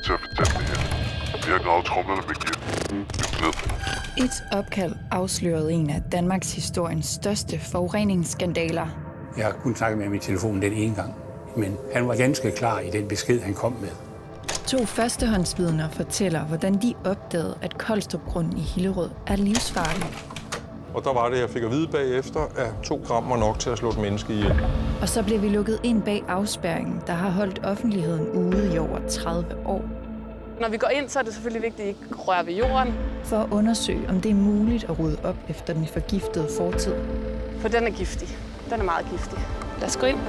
nødt til at fortælle det her. Vi har gravet tromlerne med gift. Et opkald afslørede en af Danmarks historiens største forureningsskandaler. Jeg har kun snakket med ham i telefonen den ene gang, men han var ganske klar i den besked, han kom med. 2 førstehåndsvidner fortæller, hvordan de opdagede, at Kolstrupgrunden i Hillerød er livsfarlig. Og der var det, jeg fik at vide bagefter, at 2 gram var nok til at slå et menneske ihjel. Og så blev vi lukket ind bag afspærringen, der har holdt offentligheden ude i over 30 år. Når vi går ind, så er det selvfølgelig vigtigt, at I ikke rører ved jorden. For at undersøge, om det er muligt at rydde op efter den forgiftede fortid. For den er giftig. Den er meget giftig. Lad os gå ind.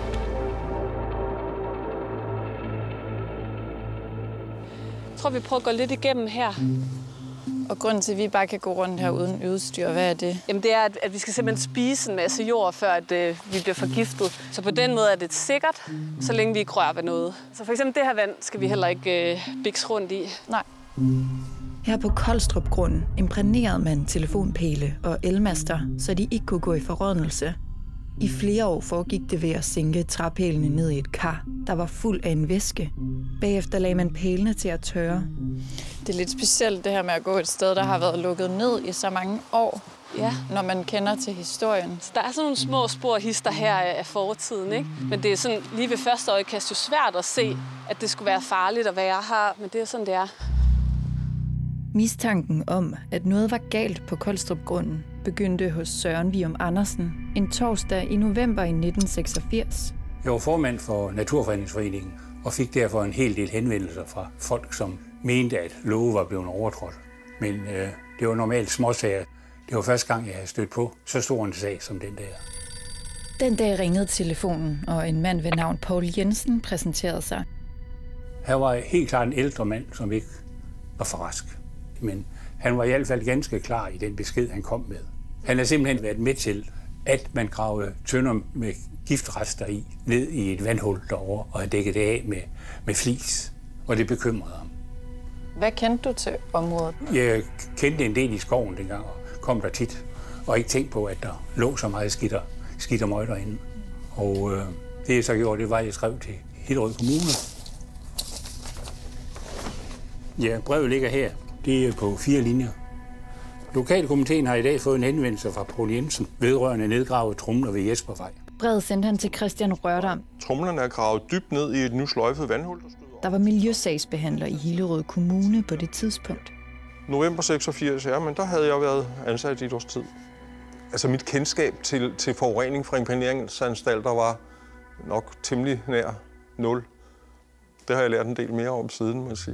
Jeg tror, vi prøver at gå lidt igennem her. Og grunden til, at vi bare kan gå rundt her uden udstyr, hvad er det? Jamen, det er, at vi skal simpelthen spise en masse jord, før at, vi bliver forgiftet. Så på den måde er det sikkert, så længe vi ikke rører ved noget. Så for eksempel det her vand skal vi heller ikke bikse rundt i. Nej. Her på Kolstrupgrunden imprægnerede man telefonpæle og elmaster, så de ikke kunne gå i forrådnelse. I flere år foregik det ved at sænke træpælene ned i et kar, der var fuld af en væske. Bagefter lagde man pælene til at tørre. Det er lidt specielt det her med at gå et sted, der har været lukket ned i så mange år, Ja. når man kender til historien. Så der er sådan nogle små spor hister her af fortiden, ikke? Men det er sådan, lige ved første øjekast jo svært at se, at det skulle være farligt at være her, men det er sådan, det er. Mistanken om, at noget var galt på Kolstrupgrunden, begyndte hos Søren Vium Andersen en torsdag i november i 1986. Jeg var formand for Naturfredningsforeningen og fik derfor en hel del henvendelser fra folk, som mente, at love var blevet overtrådt. Men det var normalt småsager. Det var første gang, jeg havde stødt på så stor en sag som den der. Den dag ringede telefonen, og en mand ved navn Poul Jensen præsenterede sig. Han var helt klart en ældre mand, som ikke var for rask. Men han var i hvert fald ganske klar i den besked, han kom med. Han har simpelthen været med til, at man gravede tønder med giftrester i, ned i et vandhul derovre, og havde dækket det af med flis. Og det bekymrede ham. Hvad kendte du til området? Jeg kendte en del i skoven dengang, og kom der tit, og ikke tænkte på, at der lå så meget skidt og møg derinde. Og det jeg så gjorde, det var, at jeg skrev til Hillerød Kommune. Ja, brevet ligger her. Det er på 4 linjer. Lokalkomiteen har i dag fået en henvendelse fra Poul Jensen vedrørende nedgravet tromler ved Jespervej. Brevet sendte han til Christian Rørdam. Tromlerne er gravet dybt ned i et nu sløjfet vandhul. Der var miljøsagsbehandler i Hillerød Kommune på det tidspunkt. November 86, ja, men der havde jeg været ansat i et års tid. Altså mit kendskab til forurening fra imprægneringsanstalter var nok temmelig nær 0. Det har jeg lært en del mere om siden, må jeg sige.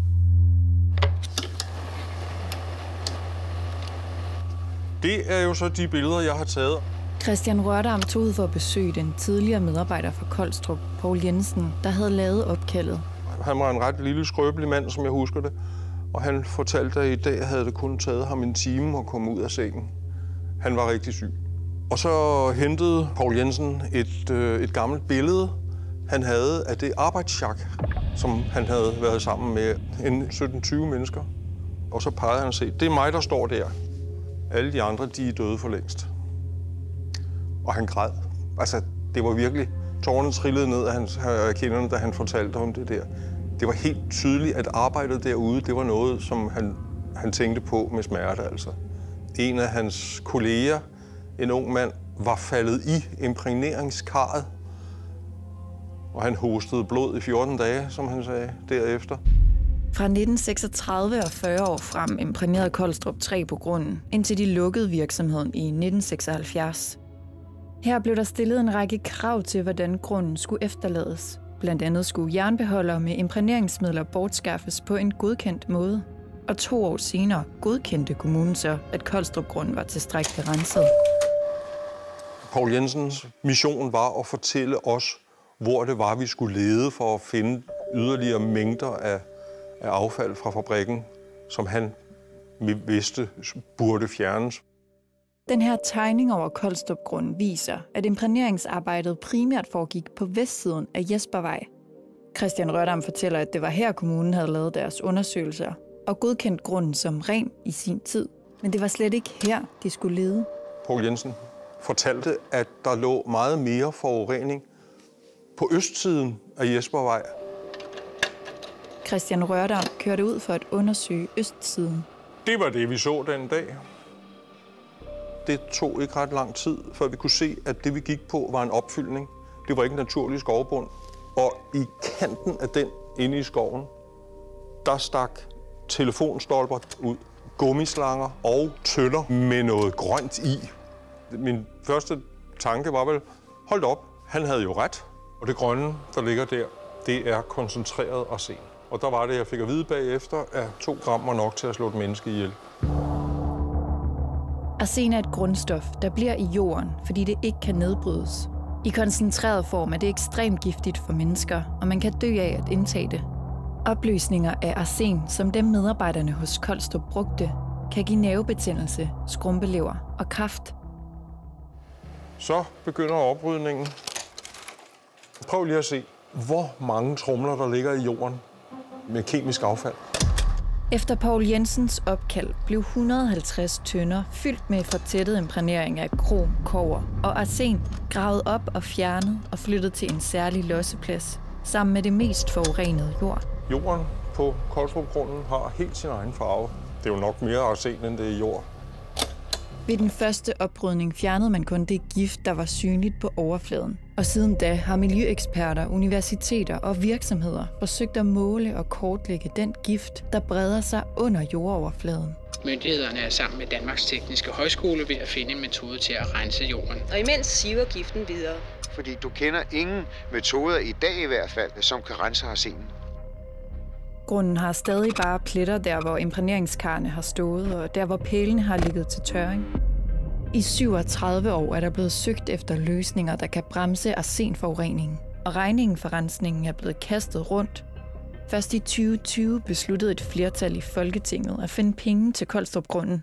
Det er jo så de billeder, jeg har taget. Christian Rørdam tog ud for at besøge den tidligere medarbejder fra Kolstrup, Poul Jensen, der havde lavet opkaldet. Han var en ret lille, skrøbelig mand, som jeg husker det. Og han fortalte, at i dag havde det kun taget ham en time at komme ud af sengen. Han var rigtig syg. Og så hentede Poul Jensen et gammelt billede, han havde af det arbejdssjak, som han havde været sammen med en 17-20 mennesker. Og så pegede han og sagde, det er mig, der står der. Alle de andre, de er døde for længst. Og han græd. Altså, det var virkelig... Tårerne trillede ned af hans kinderne, da han fortalte om det der. Det var helt tydeligt, at arbejdet derude, det var noget, som han tænkte på med smerte, altså. En af hans kolleger, en ung mand, var faldet i imprægneringskarret. Og han hostede blod i 14 dage, som han sagde, derefter. Fra 1936 og 40 år frem imprægnerede Kolstrup 3 på grunden, indtil de lukkede virksomheden i 1976. Her blev der stillet en række krav til, hvordan grunden skulle efterlades. Blandt andet skulle jernbeholdere med imprægneringsmidler bortskaffes på en godkendt måde. Og 2 år senere godkendte kommunen så, at Kolstrupgrunden var tilstrækkeligt renset. Poul Jensens mission var at fortælle os, hvor det var, vi skulle lede for at finde yderligere mængder af affald fra fabrikken, som han vidste burde fjernes. Den her tegning over Kolstrupgrunden viser, at imprægneringsarbejdet primært foregik på vestsiden af Jespervej. Christian Rørdam fortæller, at det var her, kommunen havde lavet deres undersøgelser og godkendt grunden som ren i sin tid. Men det var slet ikke her, de skulle lede. Poul Jensen fortalte, at der lå meget mere forurening på østsiden af Jespervej. Christian Rørdam kørte ud for at undersøge østsiden. Det var det, vi så den dag. Det tog ikke ret lang tid, før vi kunne se, at det, vi gik på, var en opfyldning. Det var ikke en naturlig skovbund. Og i kanten af den, inde i skoven, der stak telefonstolper ud, gummislanger og tønder med noget grønt i. Min første tanke var vel, hold op, han havde jo ret. Og det grønne, der ligger der, det er koncentreret arsen. Og der var det, jeg fik at vide bagefter, at 2 gram var nok til at slå et menneske ihjel. Arsen er et grundstof, der bliver i jorden, fordi det ikke kan nedbrydes. I koncentreret form er det ekstremt giftigt for mennesker, og man kan dø af at indtage det. Opløsninger af arsen, som dem medarbejderne hos Collstrup brugte, kan give nervebetændelse, skrumpelever og kræft. Så begynder oprydningen. Prøv lige at se, hvor mange tromler, der ligger i jorden med kemisk affald. Efter Poul Jensens opkald blev 150 tønder fyldt med fortættet imprægnering af krom, kobber og arsen gravet op og fjernet og flyttet til en særlig losseplads, sammen med det mest forurenede jord. Jorden på Collstrupgrunden har helt sin egen farve. Det er jo nok mere arsen, end det er jord. Ved den første oprydning fjernede man kun det gift, der var synligt på overfladen. Og siden da har miljøeksperter, universiteter og virksomheder forsøgt at måle og kortlægge den gift, der breder sig under jordoverfladen. Myndighederne er sammen med Danmarks Tekniske Højskole ved at finde en metode til at rense jorden. Og imens siver giften videre. Fordi du kender ingen metoder i dag i hvert fald, som kan rense arsenen. Grunden har stadig bare pletter der, hvor imprægneringskarrene har stået, og der, hvor pælene har ligget til tørring. I 37 år er der blevet søgt efter løsninger, der kan bremse arsenforureningen, og regningen for rensningen er blevet kastet rundt. Først i 2020 besluttede et flertal i Folketinget at finde penge til Collstrupgrunden.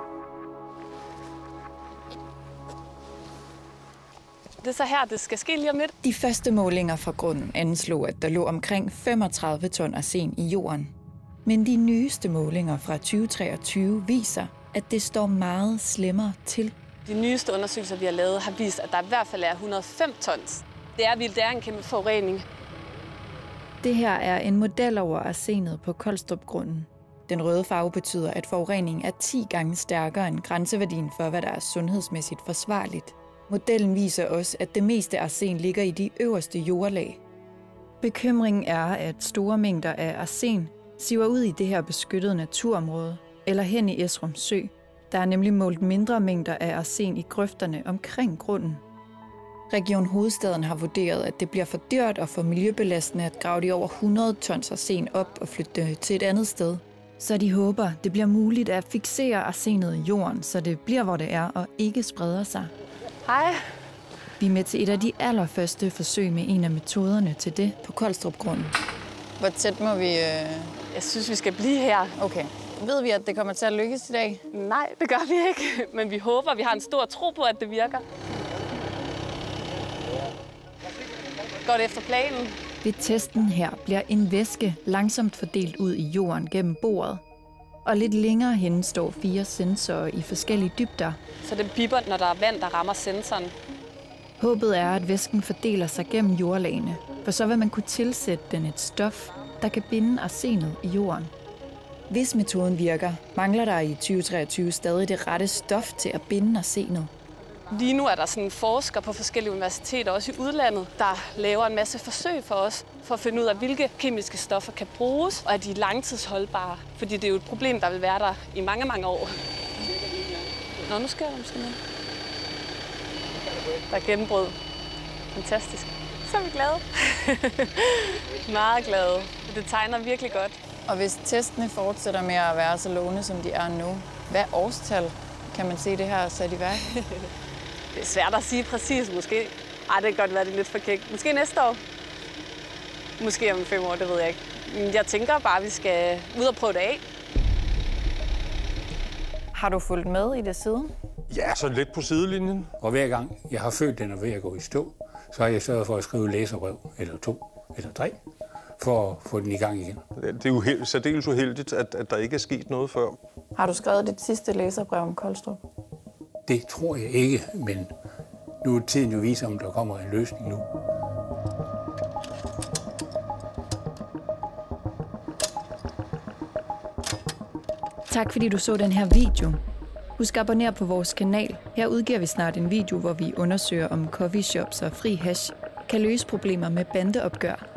Det er så her, det skal ske lige om lidt. De første målinger fra grunden anslog, at der lå omkring 35 ton arsen i jorden. Men de nyeste målinger fra 2023 viser, at det står meget slemmere til. De nyeste undersøgelser, vi har lavet, har vist, at der i hvert fald er 105 tons. Det er vildt, det er en kæmpe forurening. Det her er en model over arsenet på Collstrupgrunden. Den røde farve betyder, at forureningen er 10 gange stærkere end grænseværdien for, hvad der er sundhedsmæssigt forsvarligt. Modellen viser også, at det meste arsen ligger i de øverste jordlag. Bekymringen er, at store mængder af arsen siver ud i det her beskyttede naturområde, eller hen i Esrum Sø. Der er nemlig målt mindre mængder af arsen i grøfterne omkring grunden. Region Hovedstaden har vurderet, at det bliver for dyrt og for miljøbelastende at grave de over 100 tons arsen op og flytte det til et andet sted. Så de håber, det bliver muligt at fiksere arsenet i jorden, så det bliver, hvor det er og ikke spreder sig. Hej. Vi er med til et af de allerførste forsøg med en af metoderne til det på Collstrupgrunden. Hvor tæt må vi... Jeg synes, vi skal blive her. Okay. Ved vi, at det kommer til at lykkes i dag? Nej, det gør vi ikke. Men vi håber, vi har en stor tro på, at det virker. Går det efter planen? Ved testen her bliver en væske langsomt fordelt ud i jorden gennem boret. Og lidt længere hen står 4 sensorer i forskellige dybder. Så det bipper, når der er vand, der rammer sensoren. Håbet er, at væsken fordeler sig gennem jordlagene, for så vil man kunne tilsætte den et stof, der kan binde arsenet i jorden. Hvis metoden virker, mangler der i 2023 stadig det rette stof til at binde arsenet. Lige nu er der sådan en forsker på forskellige universiteter, også i udlandet, der laver en masse forsøg for os, for at finde ud af, hvilke kemiske stoffer kan bruges, og at de er langtidsholdbare. Fordi det er jo et problem, der vil være der i mange, mange år. Nå, nu sker der måske noget. Der er gennembrud. Fantastisk. Så er vi glade. Meget glade. Det tegner virkelig godt. Og hvis testene fortsætter med at være så lovende, som de er nu, hvad årstal kan man se det her sat i værk? Det er svært at sige præcis, måske. Ej, det kan godt være, det er lidt for kægt. Måske næste år. Måske om 5 år, det ved jeg ikke. Men jeg tænker bare, at vi skal ud og prøve det af. Har du fulgt med i det siden? Ja, så lidt på sidelinjen. Og hver gang jeg har følt, den er ved at gå i stå, så har jeg sørget for at skrive læserbrev, eller 2, eller 3, for at få den i gang igen. Det er jo særdeles uheldigt, at der ikke er sket noget før. Har du skrevet dit sidste læserbrev om Collstrup? Det tror jeg ikke, men nu er tiden jo viser, om der kommer en løsning nu. Tak fordi du så den her video. Husk at abonnere på vores kanal. Her udgiver vi snart en video, hvor vi undersøger, om coffeeshops og fri hash kan løse problemer med bandeopgør